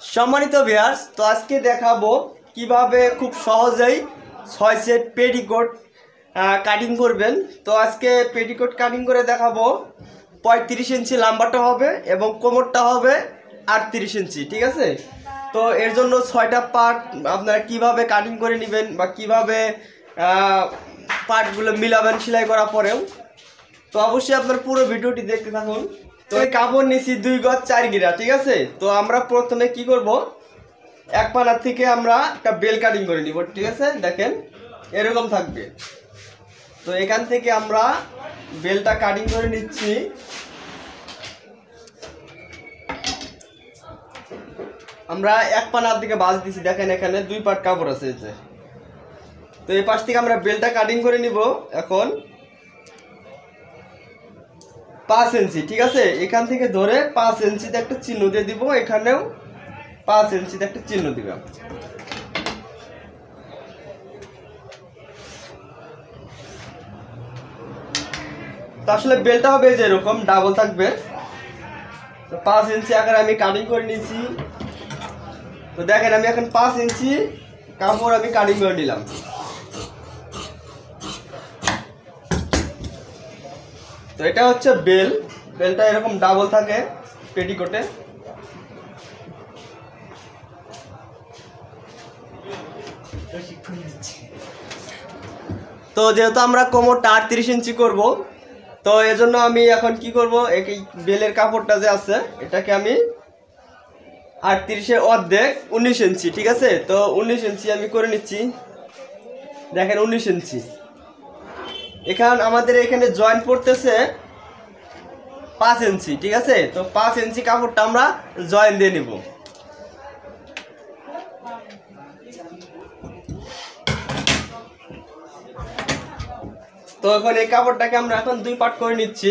সম্মানিত ভিউয়ার্স, তো আজকে দেখাবো কিভাবে খুব সহজেই 6 সেট পেটিকোট কাটিং করবেন। তো আজকে পেটিকোট কাটিং করে দেখাবো। 35 ইঞ্চি লম্বাটা হবে এবং কোমরটা হবে 38 ইঞ্চি, ঠিক আছে। তো এর জন্য 6টা পার্ট আপনারা কিভাবে কাটিং করে নেবেন বা কিভাবে পার্টগুলো মিলাবেন সেলাই করার পরেও, তো অবশ্যই আপনার পুরো ভিডিওটি দেখতে থাকুন। তো এই কাপড় নিছি 2 গজ 4 গিরা, ঠিক আছে। তো আমরা প্রথমে কি করব, এক পানার থেকে আমরা একটা বেল কাটিং করে নিব, ঠিক আছে। দেখেন এরকম থাকবে। তো এখান থেকে আমরা বেলটা কাটিং করে নিচ্ছি। আমরা এক পানার দিকে বাজ দিছি, দেখেন এখানে 2 পার্ট কাপড় আছে। তো এই পাশ থেকে আমরা বেলটা কাটিং করে নিব এখন 5 ইঞ্চি, ঠিক আছে। এখান থেকে ধরে 5 ইঞ্চিতে একটা চিহ্ন দিয়ে দিব, এখানেও 5 ইঞ্চিতে একটা চিহ্ন দিব। তো আসলে বেলটা হবে যে এরকম ডাবল থাকবে। তো 5 ইঞ্চি আকারে আমি কাটিং করে নিয়েছি। তো দেখেন আমি এখন 5 ইঞ্চি কাপড় আমি কাটিং করে নিলাম। তো এটা হচ্ছে বেল, বেলটা এরকম ডাবল থাকে পেটিকোটে। তো যেহেতু আমরা কোমরটা 38 ইঞ্চি করব, তো এজন্য আমি এখন কি করব, এই বেলের কাপড়টা যে আছে এটাকে আমি 38-এর অর্ধেক 19 ইঞ্চি, ঠিক আছে। তো 19 ইঞ্চি আমি করে নিচ্ছি। দেখেন 19 ইঞ্চি। আমাদের এখানে জয়েন্ট পড়তেছে 5 ইঞ্চি, ঠিক আছে। তো 5 ইঞ্চি কাপড়টা আমরা জয়েন দিয়ে নিব। তো এখন এই কাপড়টাকে আমরা এখন 2 পার্ট করে নিচ্ছি।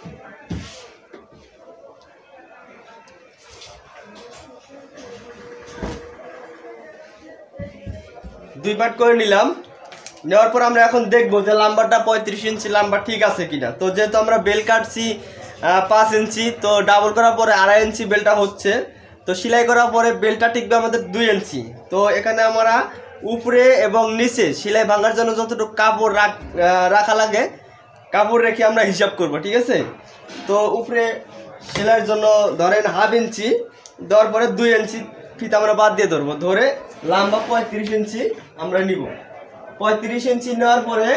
দুই পার্ট করে নিলাম। নেওয়ার পর আমরা এখন দেখবো যে লম্বাটা 35 ইঞ্চি লম্বা ঠিক আছে কিনা। তো যেহেতু আমরা বেল কাটছি 5 ইঞ্চি, তো ডাবল করার পরে 2.5 ইঞ্চি বেলটা হচ্ছে। তো সেলাই করার পরে বেলটা টিকবে আমাদের 2 ইঞ্চি। তো এখানে আমরা উপরে এবং নিচে সেলাই ভাঙার জন্য যতটুকু কাপড় রাখা লাগে কাপড় রেখে আমরা হিসাব করব, ঠিক আছে। তো উপরে সেলাইয়ের জন্য ধরেন 1/2 ইঞ্চি, দেওয়ার পরে 2 ইঞ্চি ফিতা আমরা বাদ দিয়ে ধরবো, ধরে লম্বা 35 ইঞ্চি আমরা নিব। 35 ইঞ্চি নেওয়ার পরে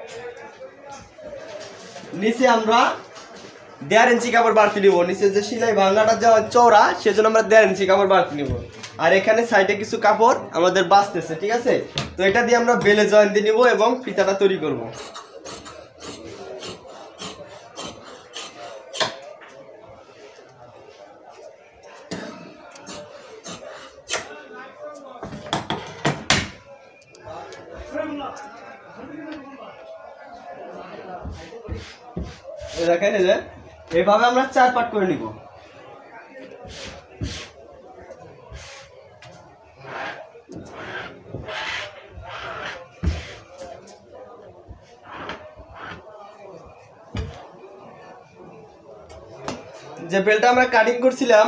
নিচে আমরা 1.5 ইঞ্চি কাপড় বাড়তি নিব। নিচে যে সেলাই ভাঙাটা যাওয়া চওড়া, সেজন্য আমরা 1.5 ইঞ্চি কাপড় বাড়তি নিব। আর এখানে সাইডে কিছু কাপড় আমাদের বাঁচতেছে, ঠিক আছে। তো এটা দিয়ে আমরা বেলে জয়েন দিয়ে নিব এবং ফিতাটা তৈরি করব। দেখেন এই যে এভাবে আমরা 4 পার্ট করে নিব। যে বেলটা আমরা কাটিং করছিলাম,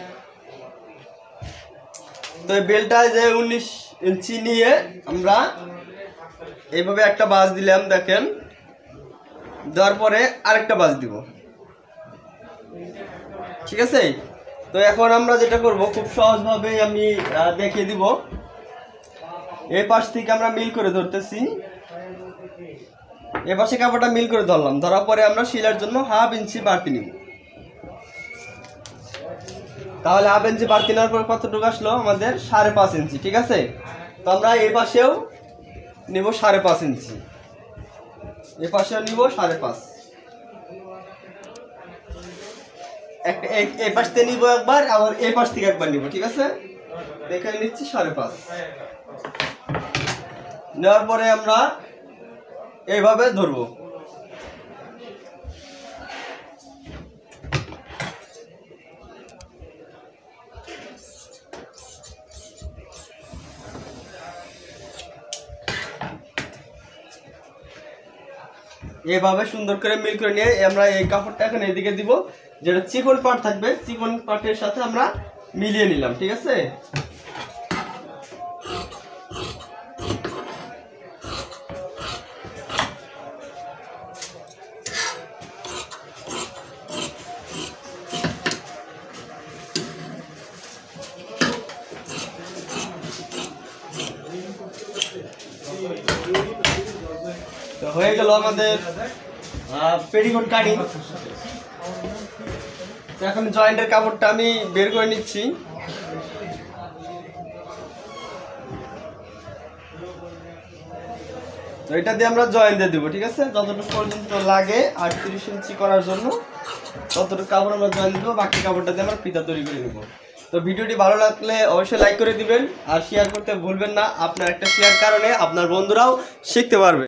তো এই বেলটা যে 19 ইঞ্চি নিয়ে আমরা এইভাবে একটা বাঁশ দিলাম, দেখেন। দেওয়ার পরে আরেকটা বাঁশ দিব, ঠিক আছে। তো এখন আমরা যেটা করব খুব সহজভাবে আমি দেখিয়ে দিব। এই পাশ থেকে আমরা মিল করে ধরতেছি, এ পাশে কাপড়টা মিল করে ধরলাম। ধরার পরে আমরা সেলাইয়ের জন্য 1/2 ইঞ্চি বাড়তি নিব। তাহলে 1/2 ইঞ্চি বাড়তি নেওয়ার পর কতটুকু আসলো আমাদের 5.5 ইঞ্চি, ঠিক আছে। তো আমরা এই পাশেও নিব 5.5 ইঞ্চি, এই পাশেও নিব 5.5। এই পাশ থেকে নিব একবার, আবার এই পাশ থেকে একবার নিব, ঠিক আছে। এখানে নিচ্ছি 5.5। নেওয়ার পরে আমরা এইভাবে ধরবো। এভাবে সুন্দর করে মিল করে নিয়ে আমরা এই কাপড়টা এখন এদিকে দিব, যেটা চিকন পাট থাকবে। চিকন পাটের সাথে আমরা মিলিয়ে নিলাম, ঠিক আছে। তো হয়ে গেল আমাদের পেটিকোট কাটিং। তো এখন জয়েন্টের কাপড়টা আমি বের করে নিচ্ছি। তো এটা দিয়ে আমরা জয়েন দিয়ে দেবো, ঠিক আছে। যতটুকু পর্যন্ত লাগে 38 ইঞ্চি করার জন্য ততটুকু কাপড় আমরা জয়েন দেবো, বাকি কাপড়টা দিয়ে আমরা ফিতা তৈরি করে নেবো। তো ভিডিওটি ভালো লাগলে অবশ্যই লাইক করে দিবেন আর শেয়ার করতে ভুলবেন না। আপনার একটা শেয়ার কারণে আপনার বন্ধুরাও শিখতে পারবে।